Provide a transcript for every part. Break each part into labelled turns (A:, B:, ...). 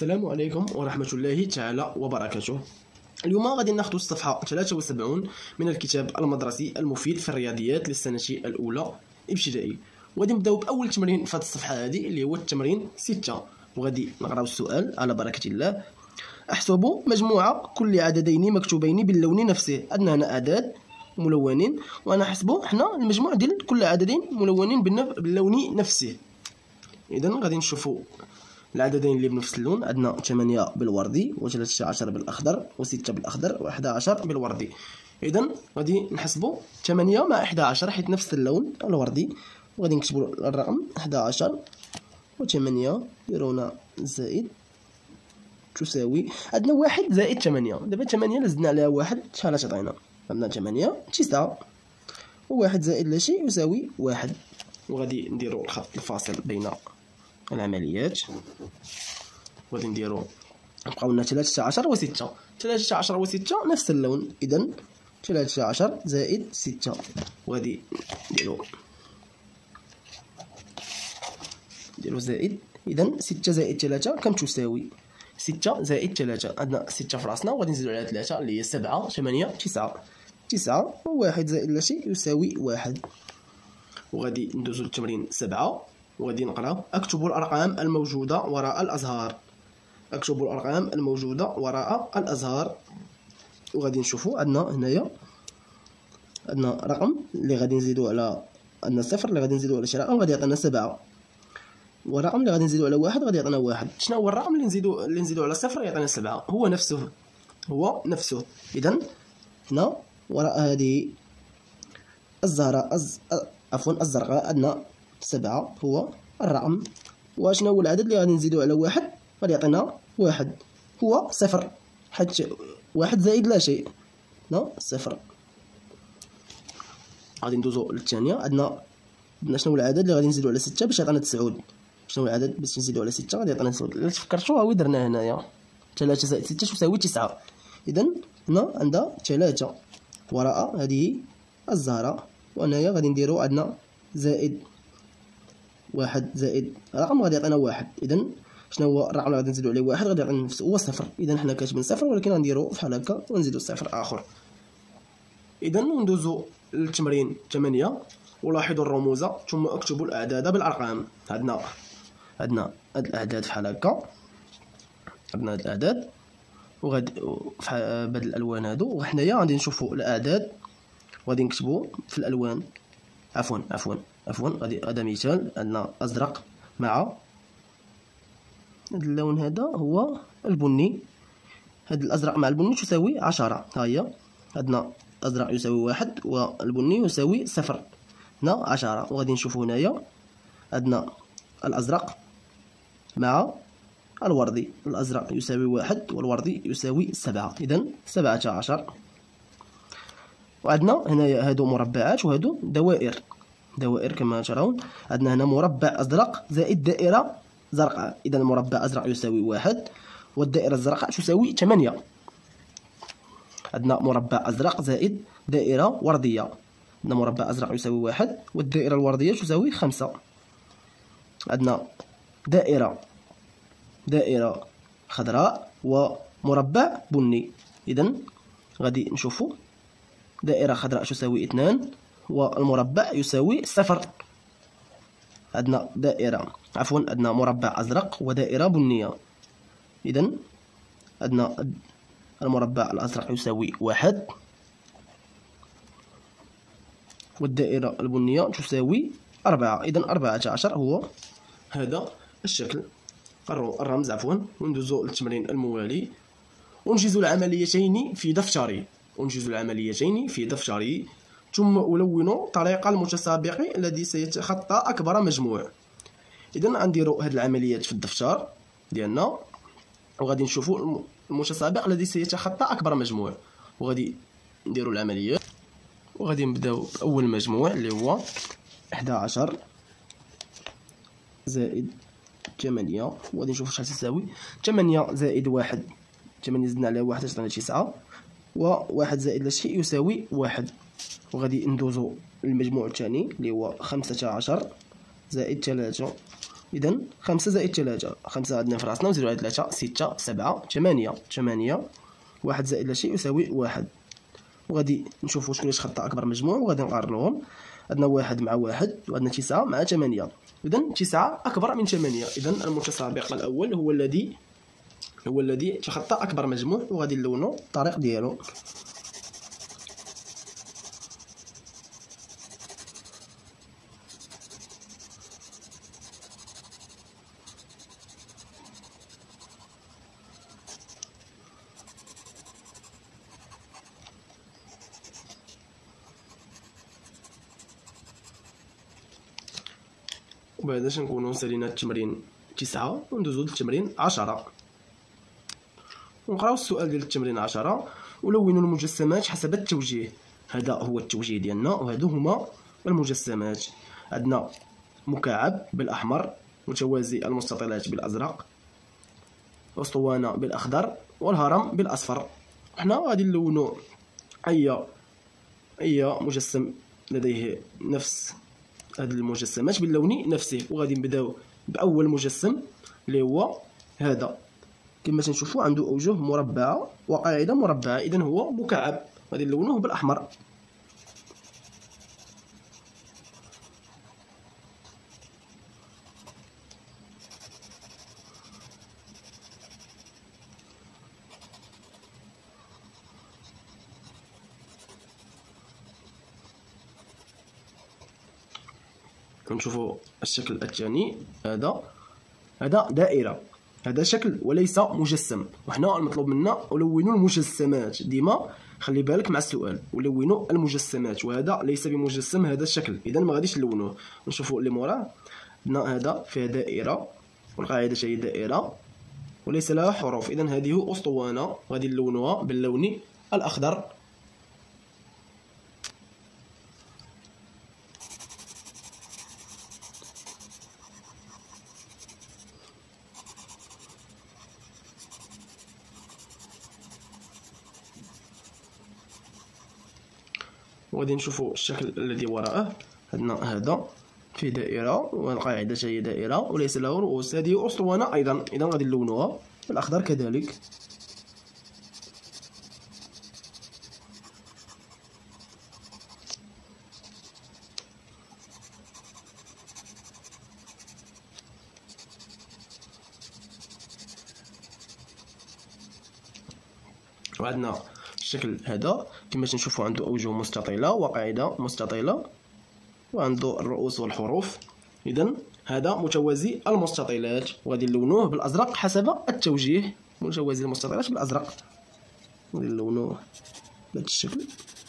A: السلام عليكم ورحمة الله تعالى وبركاته. اليوم غادي ناخذ الصفحة 73 من الكتاب المدرسي المفيد في الرياضيات للسنة الأولى ابتدائي، وغادي نبداو بأول تمرين في هذه الصفحة هذه اللي هو التمرين 6، وغادي نقراو السؤال على بركة الله. احسب مجموعة كل عددين مكتوبين باللون نفسه. عندنا هنا أعداد ملونين، وانا نحسبوا حنا المجموع ديال كل عددين ملونين باللون نفسه. اذا غادي نشوفوا العددين اللي بنفس اللون. عندنا 8 بالوردي و13 بالاخضر و6 بالاخضر و11 بالوردي. اذا غادي نحسبوا 8 مع 11 حيت نفس اللون الوردي، وغادي نكتبوا الرقم 11 و8 يرونا زائد تساوي. عندنا 1 زائد 8. دابا 8 لزدنا عليها 1 شحال غتعطينا؟ عندنا 8 9 و1 زائد لا شيء يساوي 1. وغادي نديروا الخط الفاصل بين العمليات، وغادي نديرو بقاو لنا 13 و6. 13 و6 نفس اللون، اذا 13 زائد 6. وغادي نديرو زائد. اذا 6 زائد 3 كم تساوي؟ 6 زائد 3 عندنا 6 في راسنا، وغادي نزيدو عليها 3 اللي هي 7 8 9. 9 و1 زائد لا شيء يساوي 1. وغادي ندوزو للتمرين 7، وغادي نقرا اكتب الارقام الموجوده وراء الازهار. اكتب الارقام الموجوده وراء الازهار. وغادي نشوفوا عندنا هنايا عندنا رقم اللي غادي نزيدو على، عندنا صفر اللي غادي نزيدو على شي رقم غادي يعطينا 7، ورقم اللي غادي نزيدو على 1 غادي يعطينا 1. شنو هو الرقم اللي نزيدو على صفر يعطينا 7؟ هو نفسه. اذا هنا وراء هذه الزهره الزرقاء عندنا 7 هو الرقم. وشنو هو العدد اللي غادي نزيدو على 1 غادي يعطينا 1؟ هو صفر، حيت 1 زائد لا شيء صفر. غادي ندوزو للثانيه. عندنا شنو هو العدد اللي غادي نزيدو على 6 باش يعطينا 9؟ شنو هو العدد باش نزيدو على 6 غادي يعطينا 9؟ الا تفكرتوا ها هو درنا هنايا 3 زائد 6 تساوي 9. اذا هنا عندها 3 وراء هذه الزهره، وهنايا غادي نديرو عندنا زائد 1 زائد رقم غادي يعطينا 1. اذا شنو هو الرقم اللي غادي نزيدو عليه 1 غادي يعطينا نفسه هو صفر. اذا حنا كاتبين صفر، ولكن غنديرو بحال هكا ونزيدو صفر اخر. اذا ندوزو للتمرين 8، ولاحظوا الرموز ثم اكتبوا الاعداد بالارقام. عندنا هاد الاعداد بحال هكا، عندنا هاد الاعداد وغادي بهاد الالوان هادو، وحنايا غادي نشوفوا الاعداد وغادي نكتبوا في الالوان. عفوا غادي هذا مثال. عندنا ازرق مع هذا اللون، هذا هو البني. هذا الازرق مع البني تساوي 10. ها هي عندنا ازرق يساوي 1 والبني يساوي 0. هنا 10. وغادي نشوفوا هنايا عندنا الازرق مع الوردي. الازرق يساوي 1 والوردي يساوي 7. اذا 17. وعندنا هنايا هادو مربعات وهادو دوائر كما ترون. عندنا هنا مربع ازرق زائد دائره زرقاء. اذا المربع ازرق يساوي 1 والدائره الزرقاء تساوي 8. عندنا مربع ازرق زائد دائره ورديه. عندنا مربع ازرق يساوي 1 والدائره الورديه تساوي 5. عندنا دائره خضراء ومربع بني. اذا غادي نشوفوا دائره خضراء تساوي 2 والمربع يساوي 0. عندنا عندنا مربع ازرق ودائره بنيه. اذا عندنا المربع الازرق يساوي 1 والدائره البنيه تساوي 4. اذا 14 هو هذا الشكل الرمز. وندوزو للتمرين الموالي. أنجز العمليتين في دفتري ثم ألون طريق المتسابق الذي سيتخطى أكبر مجموع. إذا غنديرو هاد العمليات في الدفتر ديالنا، وغادي نشوفوا المتسابق الذي سيتخطى أكبر مجموع، وغادي نديرو العمليات. وغادي نبداو بأول مجموع اللي هو 11 زائد 8، وغادي نشوفوا شحال تساوي. 8 زائد 1، 8 زدنا عليها 1 تعطينا 9، و1 زائد لا شيء يساوي 1. وغادي ندوزو للمجموع الثاني اللي هو 15 زائد 3 إذا 5 زائد 3، 5 عندنا في راسنا ونزيدو على 3 6 7 8. 8 1 زائد لا شيء يساوي 1. وغادي نشوفو شكون اللي خطا أكبر مجموع وغادي نقارنوهم. عندنا 1 مع 1 وعندنا 9 مع 8. إذا 9 أكبر من 8. إذا المتسابق الأول هو الذي تخطى أكبر مجموع، وغادي نلونو الطريق ديالو. وبهذا نكونو سالينا التمرين 9 وندوزو للتمرين 10. ونقراو السؤال ديال التمرين 10. ولونوا المجسمات حسب التوجيه. هذا هو التوجيه ديالنا، وهادو هما المجسمات. عندنا مكعب بالاحمر، متوازي المستطيلات بالازرق، اسطوانه بالاخضر، والهرم بالاصفر. حنا غادي نلونوا اي مجسم لديه نفس هاد المجسمات باللون نفسه. وغادي نبداو باول مجسم اللي هو هذا. كما تنشوفوا عنده اوجه مربعه وقاعده مربعه، اذا هو مكعب. غادي نلونوه بالاحمر. كنشوفوا الشكل الثاني. هذا دائره، هذا شكل وليس مجسم. وحنا المطلوب منا ولونوا المجسمات. ديما خلي بالك مع السؤال، ولونوا المجسمات. وهذا ليس بمجسم، هذا الشكل، اذا ما غاديش نلونوه. نشوفوا اللي موراه. عندنا هذا فيها دائره، والقاعده هي دائره وليس لها حروف، اذا هذه اسطوانه. غادي نلونوها باللون الاخضر. وغادي نشوفوا الشكل الذي وراءه. عندنا هذا فيه دائره، والقاعده هي دائره وليس له رؤوس. هذه اسطوانه ايضا، اذا غادي نلونوها بالاخضر كذلك. وعندنا الشكل هذا كما تنشوفوا عنده اوجه مستطيله وقاعده مستطيله، وعنده الرؤوس والحروف. اذا هذا متوازي المستطيلات، وغادي نلونوه بالازرق حسب التوجيه. متوازي المستطيلات بالازرق، غادي نلونوه بهذا الشكل.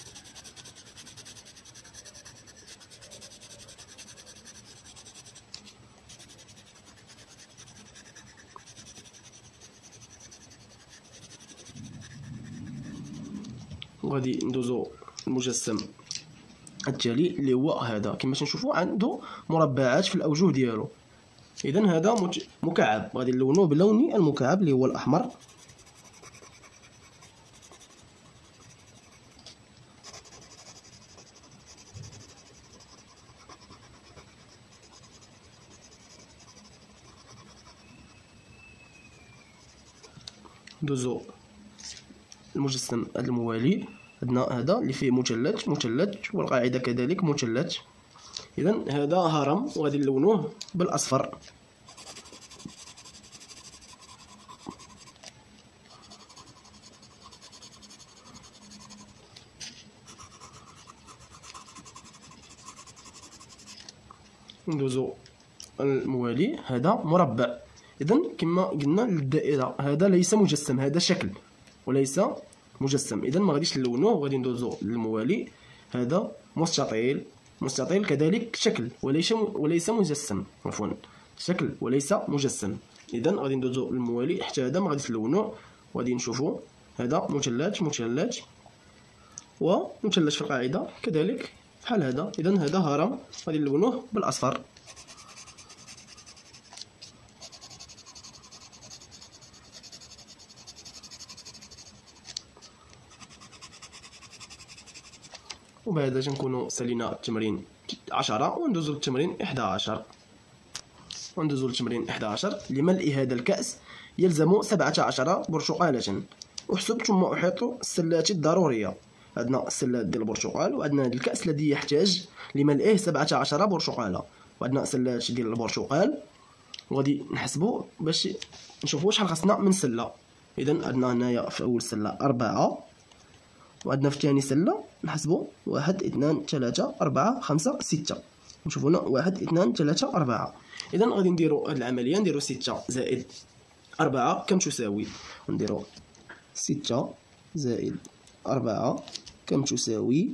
A: وغادي ندوزو المجسم التالي اللي هو هذا. كما تنشوفوا عنده مربعات في الاوجه ديالو، اذا هذا مكعب. غادي نلونوه بلون المكعب اللي هو الاحمر. ندوزو المجسم الموالي. عندنا هذا اللي فيه مثلث والقاعده كذلك مثلث، اذا هذا هرم. وغادي نلونوه بالاصفر. ندوزو الموالي. هذا مربع، اذا كما قلنا للدائره هذا ليس مجسم، هذا شكل وليس مجسم، اذا ما غاديش نلونوه. وغادي ندوزو للموالي. هذا مستطيل كذلك شكل وليس مجسم، عفوا شكل وليس مجسم. اذا غادي ندوزو للموالي حتى هذا ما غاديش نلونوه. وغادي نشوفوا هذا مثلث ومثلث في القاعده كذلك بحال هذا، اذا هذا هرم. غادي نلونوه بالاصفر. وبهذا نكونوا سالينا التمرين 10 وندوزو للتمرين 11. وندوزو للتمرين 11. لملء هذا الكأس يلزم 17 برتقالة. احسب ثم أحيط السلات الضرورية. عندنا السلات ديال البرتقال، وعندنا هذا الكأس الذي يحتاج لملئه 17 برتقالة، وعندنا سلات ديال البرتقال، وغادي نحسبو باش نشوفو شحال خاصنا من سلة. إذا عندنا هنايا في أول سلة 4، وعندنا في ثاني سلة نحسبو 1 2 3 4 5 6. نشوفو هنا 1 2 3 4. إذا غادي نديرو هاد العملية، نديرو 6 زائد 4 كم تساوي؟ نديرو 6 زائد 4 كم تساوي؟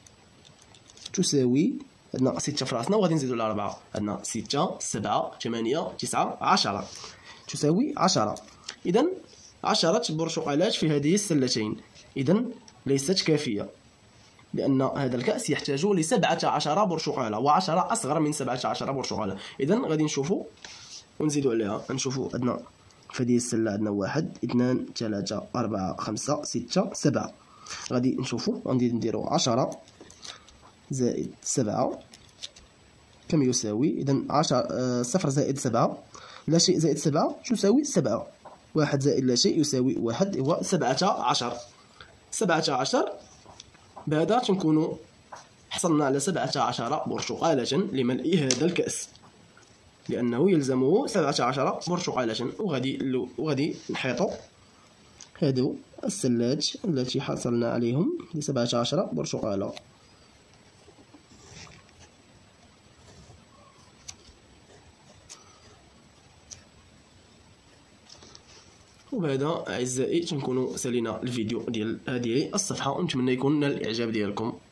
A: عندنا 6 في راسنا وغادي نزيدو على 4. عندنا 6 7 8 9 10 تساوي 10. إذا 10 برتقالات في هذه السلتين. إذا ليست كافية، لأن هذا الكأس يحتاج ل 17 برتقالة، و10 أصغر من 17 برتقالة. إذا غادي نشوفو ونزيدو عليها. نشوفو عندنا في هذه السلة عندنا 1 2 3 4 5 6 7. غادي نشوفو غادي نديرو 10 زائد 7 كم يساوي؟ إذا 10 صفر زائد 7 لا شيء زائد 7 تساوي 7. 1 زائد لا شيء يساوي 1 هو 17. 17 بهذا تنكونوا حصلنا على 17 برتقالة لملء هذا الكأس، لأنه يلزمه 17 برتقالة. وغادي نحيطو هادو السلات التي حصلنا عليهم ل 17 برتقالة. وبهذا أعزائي تنكونوا سالينا الفيديو ديال هذه الصفحة، ونتمنى يكون نال الإعجاب ديالكم.